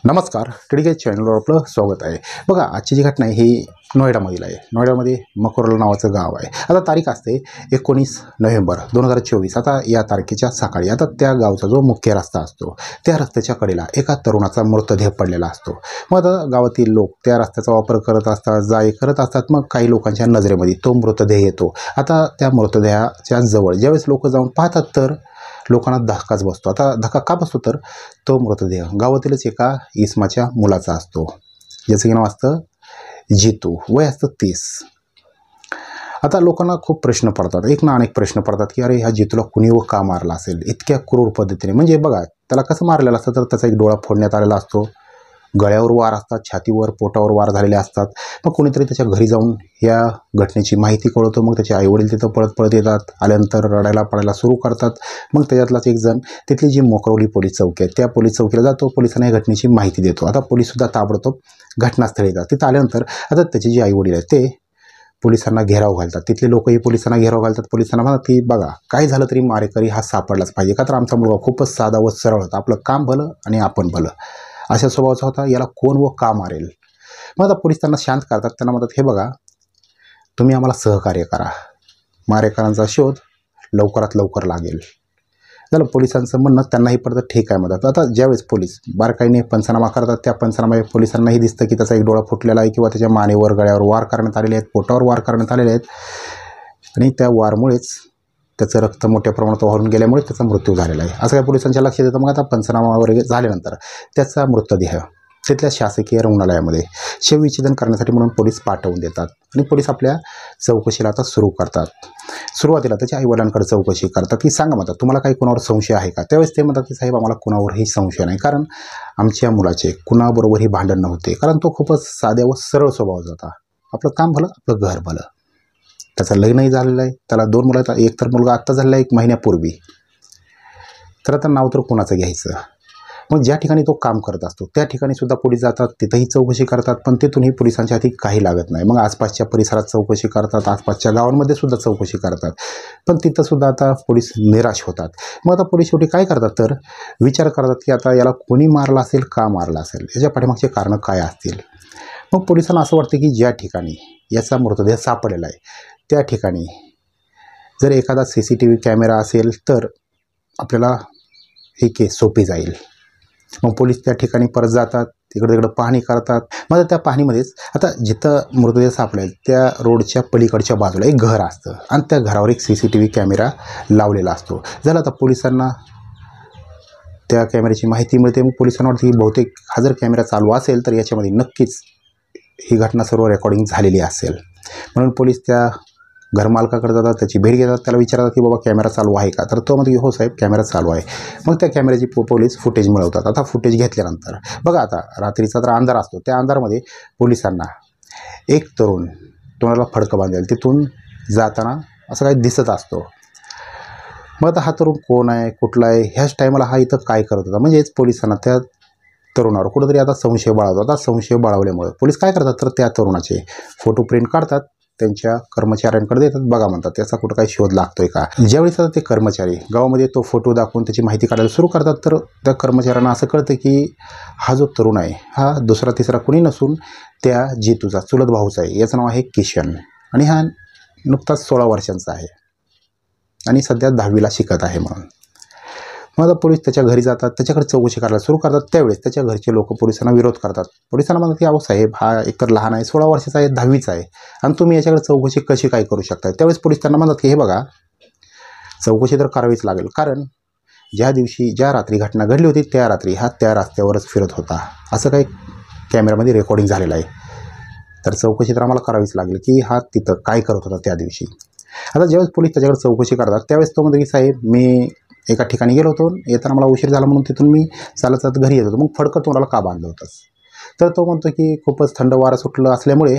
नमस्कार, टीडीके चॅनलवर आपलं स्वागत आहे। बघा, आजची जी घटना आहे ही नोएडामधील आहे। नोएडामध्ये मकोरल नावाचं गाव आहे। आता तारीख असते 19 नोव्हेंबर 2024। आता या तारखेच्या सकाळी आता त्या गावचा जो मुख्य रस्ता असतो त्या रस्त्याच्या कडेला एका तरुणाचा मृतदेह पडलेला असतो। मग आता गावातील लोक त्या रस्त्याचा वापर करत असतात, जाय करत असतात। मग काही लोकांच्या नजरेमध्ये तो मृतदेह येतो। आता त्या मृतदेहाच्या जवळ ज्यावेळेस लोक जाऊन पाहतात तर लोकांना धक्काच बसतो। आता धक्का का बसतो तर तो मृतदेह गावातीलच एका इसमाच्या मुलाचा असतो, ज्याचं नाव असतं जितू, वय असतं 30। आता लोकांना खूप प्रश्न पडतात, एक ना अनेक प्रश्न पडतात की अरे ह्या जितूला कुणी व का मारला असेल इतक्या क्रूर पद्धतीने। म्हणजे बघा, त्याला कसं मारलेलं असतं तर त्याचा एक डोळा फोडण्यात आलेला असतो, गळ्यावर वार असतात, छातीवर पोटावर वार झालेले असतात। मग कोणीतरी त्याच्या घरी जाऊन या घटनेची माहिती कळवतो। मग त्याचे आईवडील तिथं पळत पळत येतात, आल्यानंतर रडायला पडायला सुरू करतात। मग त्याच्यातलाच एक जण तिथली जी मोकरवली पोलीस चौकी आहे त्या पोलीस चौकीला जातो, पोलिसांना या घटनेची माहिती देतो। आता पोलीससुद्धा ताबडतोब घटनास्थळी येतात। तिथं आल्यानंतर आता त्याचे जे आईवडील आहेत ते पोलिसांना घेराव घालतात, तिथले लोकही पोलिसांना घेराव घालतात। पोलिसांना म्हणतात की बघा, काय झालं तरी मारेकरी हा सापडलाच पाहिजे, का तर आमचा मुलगा खूपच साधा व सरळ होता, आपलं काम भलं आणि आपण भलं अशा स्वभावाचा होता, याला कोण व का मारेल। मग आता पोलीस त्यांना शांत करतात, त्यांना म्हणतात हे बघा, तुम्ही आम्हाला सहकार्य करा, मारेकरांचा शोध लवकरात लवकर लागेल। झालं पोलिसांचं म्हणणं त्यांनाही पडतं, ठीक आहे म्हणतात। आता ज्यावेळेस पोलीस बारकाईने पंचनामा करतात, त्या पंचनाम्यात पोलिसांनाही दिसतं की त्याचा एक डोळा फुटलेला आहे किंवा त्याच्या मानेवर गळ्यावर वार करण्यात आलेले आहेत, पोटावर वार करण्यात आलेले आहेत आणि त्या वारमुळेच त्याचं रक्त मोठ्या प्रमाणात वाहून गेल्यामुळे त्याचा मृत्यू झालेला आहे असं काय पोलिसांच्या लक्षात येतं। मग आता पंचनामा वगैरे झाल्यानंतर त्याचा मृतदेह तिथल्या शासकीय रुग्णालयामध्ये शवविच्छेदन करण्यासाठी म्हणून पोलीस पाठवून देतात आणि पोलीस आपल्या चौकशीला आता सुरू करतात। सुरुवातीला त्याच्या आईवडिलांकडे चौकशी करतात की सांगा म्हणतात, तुम्हाला काही कोणावर संशय आहे का। त्यावेळेस ते म्हणतात की साहेब, आम्हाला कुणावरही संशय नाही, कारण आमच्या मुलाचे कुणाबरोबरही भांडण नव्हते, कारण तो खूपच साध्या व सरळ स्वभावाचा होता, आपलं काम भलं आपलं घर भलं। त्याचं लग्नही झालेलं आहे, त्याला 2 मुलं आहेत, एक तर मुलगा आत्ता झालेला आहे 1 महिन्यापूर्वी। तर आता नाव तर कोणाचं घ्यायचं। मग ज्या ठिकाणी तो काम करत असतो त्या ठिकाणी सुद्धा पोलीस जातात, तिथंही चौकशी करतात, पण तिथूनही पोलिसांच्या हाती काही लागत नाही। मग आसपासच्या परिसरात चौकशी करतात, आसपासच्या गावांमध्ये सुद्धा चौकशी करतात, पण तिथंसुद्धा आता पोलीस निराश होतात। मग आता पोलीस शेवटी काय करतात तर विचार करतात की आता याला कोणी मारला असेल, का मारला असेल, याच्या पाठीमागचे कारणं काय असतील। मग पोलिसांना असं वाटतं की ज्या ठिकाणी याचा मृतदेह सापडलेला आहे त्या ठिकाणी जर एखादा CCTV कॅमेरा असेल तर आपल्याला ही केस सोपी जाईल। मग पोलीस त्या ठिकाणी परत जातात, तिकडं पाहणी करतात। मग त्या पाहणीमध्येच आता जिथं मृतदेह सापडेल त्या रोडच्या पलीकडच्या बाजूला एक घर असतं आणि त्या घरावर एक CCTV कॅमेरा लावलेला असतो। झालं आता पोलिसांना त्या कॅमेऱ्याची माहिती मिळते। मग पोलिसांना वाटतं की बहुतेक हा जर कॅमेरा चालू असेल तर याच्यामध्ये नक्कीच ही घटना सर्व रेकॉर्डिंग झालेली असेल। म्हणून पोलीस त्या घरमालकाकडे जातात, त्याची भेट घेतात, त्याला विचारतात की बाबा कॅमेरा चालू आहे का। तर तो म्हणतो की हो साहेब, कॅमेरा चालू आहे। मग त्या कॅमेऱ्याची पोलीस फुटेज मिळवतात। आता फुटेज घेतल्यानंतर बघा, आता रात्रीचा तर अंधार असतो, त्या अंधारामध्ये पोलिसांना एक तरुण तोंडाला फडकं बांधेल तिथून जाताना असं काही दिसत असतो। मग आता हा तरुण कोण आहे, कुठला आहे, ह्याच टायमाला हा इथं काय करत होता, म्हणजेच पोलिसांना त्या तरुणावर कुठंतरी आता संशय बाळगतो। आता संशय बाळगल्यामुळे पोलीस काय करतात तर त्या तरुणाचे फोटो प्रिंट काढतात, त्यांच्या कर्मचाऱ्यांकडे देतात, बघा म्हणतात त्याचा कुठं काही शोध लागतोय का। ज्यावेळेस आता ते कर्मचारी गावामध्ये तो फोटो दाखवून त्याची माहिती काढायला सुरू करतात तर त्या कर्मचाऱ्यांना असं कळतं की हा जो तरुण आहे हा दुसरा तिसरा कुणी नसून त्या जितूचा चुलत भाऊचा आहे, याचं नाव आहे किशन आणि हा नुकताच 16 वर्षांचा आहे आणि सध्या 10वीला शिकत आहे म्हणून। मग आता पोलीस त्याच्या घरी जातात, त्याच्याकडे चौकशी करायला सुरू करतात। त्यावेळेस त्याच्या घरचे लोक पोलिसांना विरोध करतात। पोलिसांना म्हणतात की अहो साहेब, हा एकतर लहान आहे, 16 वर्षाचा आहे, 10वीचा आहे आणि तुम्ही याच्याकडे चौकशी कशी काय करू शकता। त्यावेळेस पोलीस त्यांना म्हणतात की हे बघा, चौकशी तर करावीच लागेल, कारण ज्या रात्री घटना घडली होती त्या रात्री हा त्या रस्त्यावरच फिरत होता, असं काही कॅमेऱ्यामध्ये रेकॉर्डिंग झालेलं आहे। तर चौकशी तर आम्हाला करावीच लागेल की हा तिथं काय करत होता त्या दिवशी। आता ज्यावेळेस पोलीस त्याच्याकडे चौकशी करतात त्यावेळेस तो म्हणतो की साहेब, मी एका ठिकाणी गेलो होतो, येताना मला उशीर झाला म्हणून तिथून मी चालत चालत घरी येत होतो, मग फडकं तोंडाला का बांधलं होतंस। तर तो म्हणतो की खूपच थंड वारं सुटलं असल्यामुळे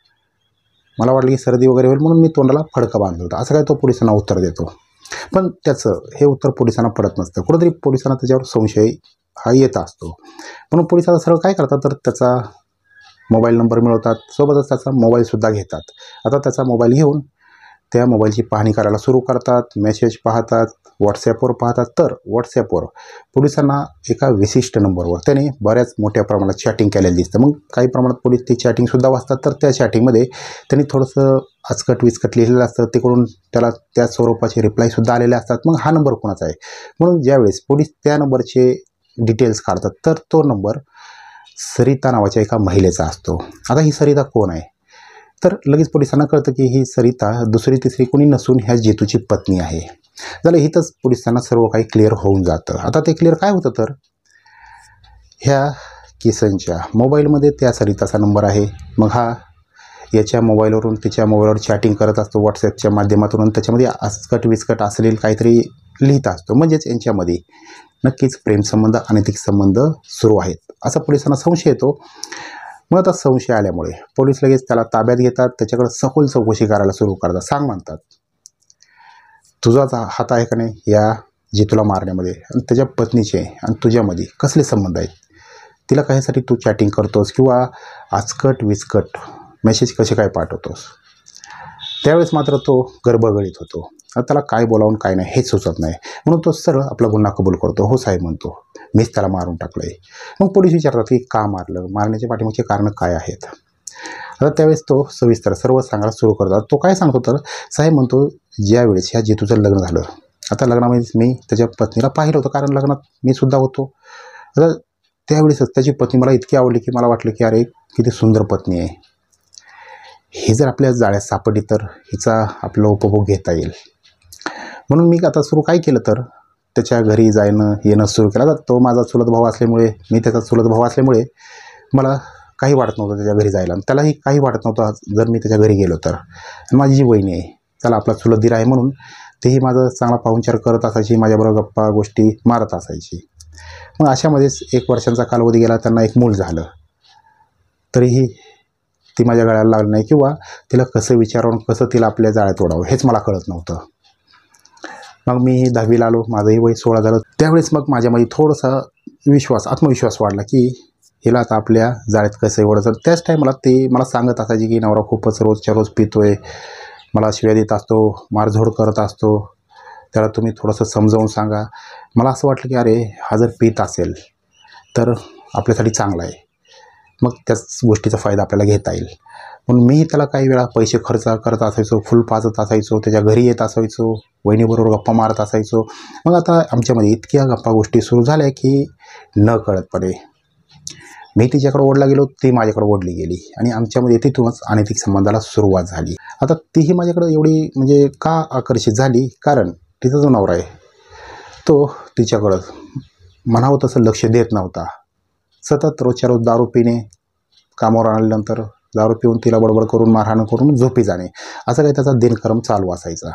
मला वाटलं की सर्दी वगैरे होईल म्हणून मी तोंडाला फडकं बांधलं होतं, असं काय तो पोलिसांना उत्तर देतो। पण त्याचं हे उत्तर पोलिसांना पडत नसतं, कुठंतरी पोलिसांना त्याच्यावर संशय हा येत असतो। म्हणून पोलिस आता सरळ काय करतात तर त्याचा मोबाईल नंबर मिळवतात, सोबतच त्याचा मोबाईलसुद्धा घेतात। आता त्याचा मोबाईल घेऊन त्या मोबाईलची पाहणी करायला सुरू करतात, मेसेज पाहतात, व्हॉट्सॲपवर पाहतात. तर व्हॉट्सॲपवर पोलिसांना एका विशिष्ट नंबरवर त्याने बऱ्याच मोठ्या प्रमाणात चॅटिंग केलेलं दिसतं. मग काही प्रमाणात पोलीस ती चॅटिंगसुद्धा वाचतात. तर त्या चॅटिंगमध्ये त्यांनी थोडंसं आचकट विचकट लिहिलेलं असतं, तिकडून त्याला त्या स्वरूपाचे रिप्लायसुद्धा आलेले असतात. मग हा नंबर कोणाचा आहे म्हणून ज्यावेळेस पोलीस त्या नंबरचे डिटेल्स काढतात तर तो नंबर सरिता नावाच्या एका महिलेचा असतो. आता ही सरिता कोण आहे तर लगेच पोलिसांना कळतं की ही सरिता दुसरी तिसरी कोणी नसून ह्या जितूची पत्नी आहे. झालं इथंच पोलिसांना सर्व काही क्लिअर होऊन जातं. आता ते क्लिअर काय होतं तर ह्या किसनच्या मोबाईलमध्ये त्या सरिताचा नंबर आहे. मग हा याच्या मोबाईलवरून तिच्या मोबाईलवर चॅटिंग करत असतो व्हॉट्सॲपच्या माध्यमातून आणि त्याच्यामध्ये आचकट विचकट असलेली काहीतरी लिहित असतो. म्हणजेच यांच्यामध्ये नक्कीच प्रेमसंबंध अनैतिक संबंध सुरू आहेत असा पोलिसांना संशय येतो. मग आता संशय आल्यामुळे पोलीस लगेच त्याला ताब्यात घेतात, त्याच्याकडे सखोल चौकशी करायला सुरू करतात. सांग म्हणतात तुझाच हात आहे का नाही या जितूला मारण्यामध्ये आणि त्याच्या पत्नीचे आणि तुझ्यामध्ये कसले संबंध आहेत, तिला कशासाठी तू चॅटिंग करतोस किंवा आचकट विचकट मेसेज कसे काय पाठवतोस. त्यावेळेस मात्र तो गर्भगळीत होतो. आता त्याला काय बोलावून काय नाही हेच सुचत नाही म्हणून तो सरळ आपला गुन्हा कबूल करतो. हो साहेब म्हणतो, मीच त्याला मारून टाकलं आहे. मग पोलीस विचारतात की का मारलं, मारण्याच्या पाठीमागचे कारणं काय आहेत. आता त्यावेळेस तो सविस्तर सर्व सांगायला सुरू करतात. तो काय सांगतो तर साहेब म्हणतो ज्यावेळेस ह्या जितूचं लग्न झालं, आता लग्नामध्ये मी त्याच्या पत्नीला पाहिलं होतं कारण लग्नात मी सुद्धा होतो. आता त्यावेळेसच त्याची पत्नी मला इतकी आवडली की मला वाटलं की अरे किती सुंदर पत्नी आहे, ही जर आपल्या जाळ्यात सापडली तर हिचा आपला उपभोग घेता येईल. म्हणून मी आता सुरू काय केलं तर त्याच्या घरी जाणं येणं सुरू केलं. तर तो माझा चुलत भाऊ असल्यामुळे मी त्याचा चुलत भाऊ असल्यामुळे मला काही वाटत नव्हतं त्याच्या घरी जायला. त्यालाही काही वाटत नव्हतं जर मी त्याच्या घरी गेलो तर. माझी जी वहिनी आहे त्याला आपला चुलत दीर आहे म्हणून तेही माझं चांगला पाहुणचार करत असायची, माझ्याबरोबर गप्पा गोष्टी मारत असायची. मग अशामध्येच 1 वर्षांचा कालावधी गेला, त्यांना एक मूल झालं. तरीही ती माझ्या गळ्याला लागली नाही किंवा तिला कसं विचारून कसं तिला आपल्या जाळ्यात ओढावं हेच मला कळत नव्हतं. मग मी 10वीला आलो, माझंही वय 16 झालं. त्यावेळेस मग माझ्यामध्ये थोडासा आत्मविश्वास वाढला की हिला आता आपल्या जाळ्यात कसं ओढायचं. त्याच टाईमला ते मला सांगत असायचे की नवरा खूपच रोजच्या रोज पितोय, मला शिव्या देत असतो, मारझोड करत असतो, त्याला तुम्ही थोडंसं समजावून सांगा. मला असं वाटलं की अरे हा जर पित असेल तर आपल्यासाठी चांगला आहे, मग त्याच गोष्टीचा फायदा आपल्याला घेता येईल. म्हणून मीही त्याला काही वेळा पैसे खर्च करत असायचो, फुल पाजत असायचो, त्याच्या घरी येत असायचो, वहिनीबरोबर गप्पा मारत असायचो. मग आता आमच्यामध्ये इतक्या गप्पा गोष्टी सुरू झाल्या की न कळतपणे मी तिच्याकडे ओढला गेलो, ती माझ्याकडे ओढली गेली आणि आमच्यामध्ये तिथूनच अनैतिक संबंधाला सुरुवात झाली. आता तीही माझ्याकडे एवढी म्हणजे का आकर्षित झाली कारण तिचा जो नवरा आहे तो तिच्याकडं म्हणावं तसं लक्ष देत नव्हता. सतत रोजच्या रोज दारू पिणे, कामावर आल्यानंतर दारू पिऊन तिला बडबड करून मारहाण करून झोपी जाणे, असं काही त्याचा दिनक्रम चालू असायचा.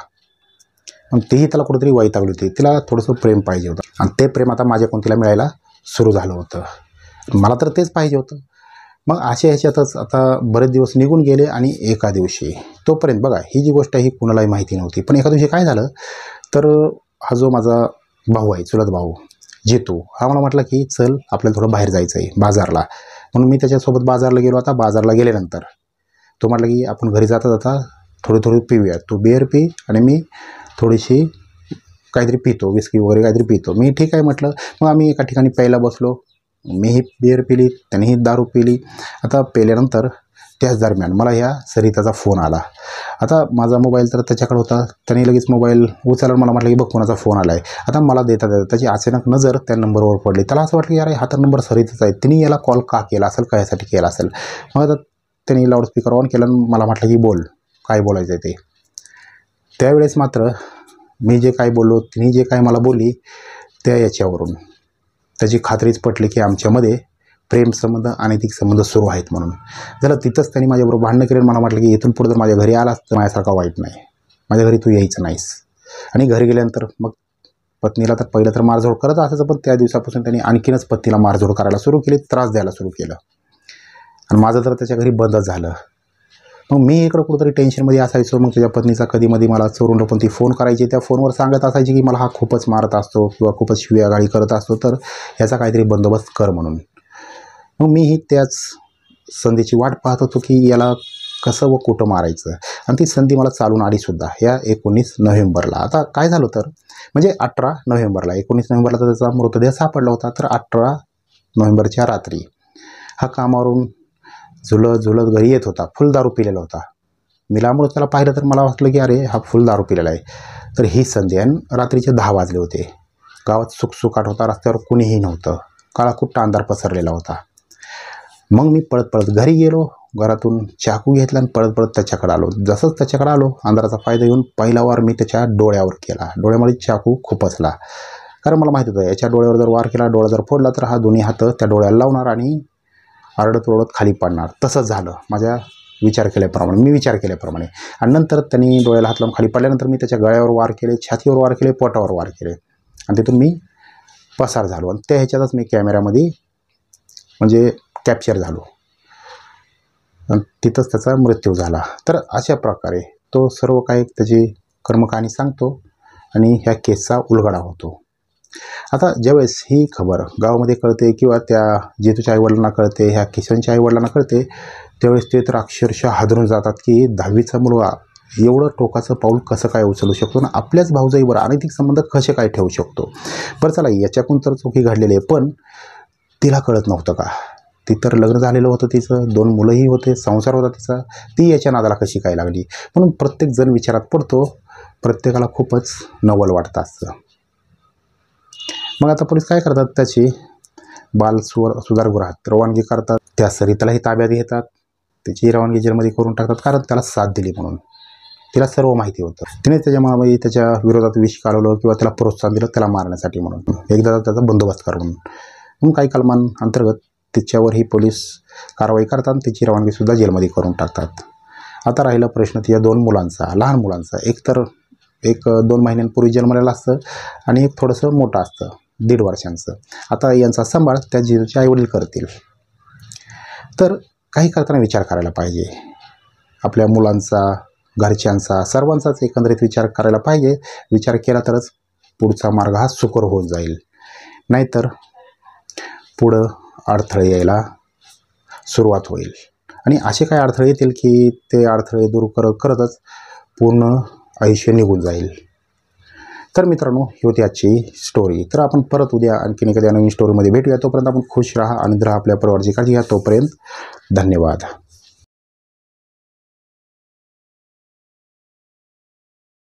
मग तीही त्याला कुठेतरी वैतागली होती, तिला थोडंसं प्रेम पाहिजे होतं आणि ते प्रेम आता माझ्याकडून तिला मिळायला सुरू झालं होतं. मला तर तेच पाहिजे होतं. मग अशा ह्याच्यातच आता बरेच दिवस निघून गेले आणि एका दिवशी तोपर्यंत बघा ही जी गोष्ट आहे ही कुणालाही माहिती नव्हती. पण एका दिवशी काय झालं तर हा जो माझा भाऊ आहे, चुलत भाऊ जितू, हा मला म्हटला की चल आपल्याला थोडं बाहेर जायचं आहे बाजारला. म्हणून मी त्याच्यासोबत बाजारला गेलो. आता बाजारला गेल्यानंतर तो म्हटला की आपण घरी जाता जाता थोडी पिऊया, तू बिअर पी आणि मी थोडीशी काहीतरी पितो, विस्की वगैरे काहीतरी पितो. मी ठीक आहे म्हटलं. मग आम्ही एका ठिकाणी प्यायला बसलो. मीही बिअर पिली, त्यानेही दारू पिली. आता पेल्यानंतर त्याच दरम्यान मला ह्या सरिताचा फोन आला. आता माझा मोबाईल तर त्याच्याकडे होता, त्याने लगेच मोबाईल उचलला, मला म्हटलं की बघ कोणाचा फोन आला आहे. आता मला देता त्याची अचानक नजर त्या नंबरवर पडली. त्याला असं वाटलं की अरे हा तर नंबर सरिताचा आहे, तिने याला कॉल का केला असेल, कायसाठी केला असेल. मग आता त्यांनी लाऊडस्पीकर ऑन केला आणि मला म्हटलं की बोल काय बोलायचं आहे ते. त्यावेळेस मात्र मी जे काय बोललो, तिने जे काय मला बोलली त्या याच्यावरून त्याची खात्रीच पटली की आमच्यामध्ये प्रेमसंबंध अनैतिक संबंध सुरू आहेत म्हणून. झालं तिथंच त्यांनी माझ्याबरोबर भांडणं केलं. मला म्हटलं की इथून पुढे जर माझ्या घरी आलास तर माझ्यासारखा वाईट नाही, माझ्या घरी तू यायचं नाहीस. आणि घरी गेल्यानंतर मग पत्नीला तर पहिलं तर मारझोड करत असायचं, पण त्या दिवसापासून त्यांनी आणखीनच पत्नीला मारझोड करायला सुरू केली, त्रास द्यायला सुरू केलं आणि माझं तर त्याच्या घरी बंदच झालं. मग मी इकडं कुठंतरी टेन्शनमध्ये असायचो. मग त्याच्या पत्नीचा कधीमध्ये मला चोरून पण ती फोन करायची, त्या फोनवर सांगत असायची की मला हा खूपच मारत असतो किंवा खूपच शिव्यागाळी करत असतो, तर ह्याचा काहीतरी बंदोबस्त कर म्हणून. मग मीही त्याच संधीची वाट पाहत होतो की याला कसं व कुठं मारायचं, आणि ती संधी मला चालून आलीसुद्धा या 19 नोव्हेंबरला. आता काय झालं तर म्हणजे 18 नोव्हेंबरला, 19 नोव्हेंबरला तर त्याचा मृतदेह सापडला होता. तर 18 नोव्हेंबरच्या रात्री हा कामावरून झुलत झुलत घरी येत होता. फुल दारू पिलेला होता. मी लांबून त्याला पाहिलं तर मला वाटलं की अरे हा फुल दारू पिलेला आहे. तर ही संधी, आणि रात्रीचे 10 वाजले होते. गावात सुखसुखाट होता, रस्त्यावर कुणीही नव्हतं, काळाकुट्ट अंधार पसरलेला होता. मग मी पळत पळत घरी गेलो. घरातून चाकू घेतला आणि पळत पळत त्याच्याकडे आलो. जसंच त्याच्याकडे आलो, अंधाराचा फायदा घेऊन पहिला वार मी त्याच्या डोळ्यावर केला. डोळ्यामध्ये चाकू खुपसला, कारण मला माहीत होतं याच्या डोळ्यावर जर वार केला, डोळा जर फोडला तर हा दोन्ही हात त्या डोळ्याला लावणार आणि आरडत ओरडत खाली पडणार. तसंच झालं माझ्या मी विचार केल्याप्रमाणे. आणि नंतर त्यांनी डोळ्याला हात लावून खाली पडल्यानंतर मी त्याच्या गळ्यावर वार केले, छातीवर वार केले, पोटावर वार केले, आणि तिथून मी पसार झालो. आणि त्या ह्याच्यातच मी कॅमेऱ्यामध्ये म्हणजे कॅप्चर झालो, आणि तिथंच त्याचा मृत्यू झाला. तर अशा प्रकारे तो सर्व काही त्याची कर्मकहाणी सांगतो आणि ह्या केसचा उलगडा होतो. आता ज्यावेळेस ही खबर गावामध्ये कळते किंवा त्या जितूच्या आईवडिलांना कळते, ह्या किशनच्या आईवडिलांना कळते, त्यावेळेस ते तर अक्षरशः हादरून जातात की 10वीचा मुलगा एवढं टोकाचं पाऊल कसं काय उचलू शकतो आणि आपल्याच भाऊजाईवर अनैतिक संबंध कसे काय ठेवू शकतो. बरं चला, याच्याकडून तर चुकी घडलेली आहे, पण तिला कळत नव्हतं का? ती तर लग्न झालेलं होतं, तिचं 2 मुलंही होते, संसार होता तिचा, ती याच्या नादाला कशी काय लागली? म्हणून प्रत्येकजण विचारात पडतो, प्रत्येकाला खूपच नवल वाटतं असतं. मग आता पोलीस काय करतात, त्याची सुधारगृहात रवानगी करतात. त्या सरितालाही ताब्यात घेतात, त्याची रवानगी जेलमध्ये करून टाकतात, कारण त्याला साथ दिली म्हणून. तिला सर्व माहिती होतं, तिने त्याच्यामुळे त्याच्या विरोधात विष काढवलं किंवा त्याला प्रोत्साहन दिलं त्याला मारण्यासाठी म्हणून, एकदा त्याचा बंदोबस्त करून. म्हणून काही कलमांअंतर्गत तिच्यावरही पोलीस कारवाई करतात आणि तिची रवानगीसुद्धा जेलमध्ये करून टाकतात. आता राहिला प्रश्न तिच्या 2 मुलांचा, लहान मुलांचा. एक 2 महिन्यांपूर्वी जन्मलेलं असतं आणि एक थोडंसं मोठं असतं, 1.5 वर्षांचं. आता यांचा सांभाळ त्या जिजूचे आईवडील करतील. तर काही करताना विचार करायला पाहिजे, आपल्या मुलांचा, घरच्यांचा, सर्वांचाच एकंदरीत विचार करायला पाहिजे. विचार केला तरच पुढचा मार्ग हा सुकर होऊन जाईल, नाहीतर पुढं अडथळे यायला सुरुवात होईल. आणि असे काही अडथळे येतील की ते अडथळे दूर करतच पूर्ण आयुष्य निघून जाईल. तर मित्रांनो, ही होती आजची स्टोरी. तर आपण परत उद्या आणखीन एखाद्या नवीन स्टोरीमध्ये भेटूया. तोपर्यंत आपण खुश राहा, आनंद राहा, आपल्या परिवाराची काळजी घ्या. तोपर्यंत धन्यवाद.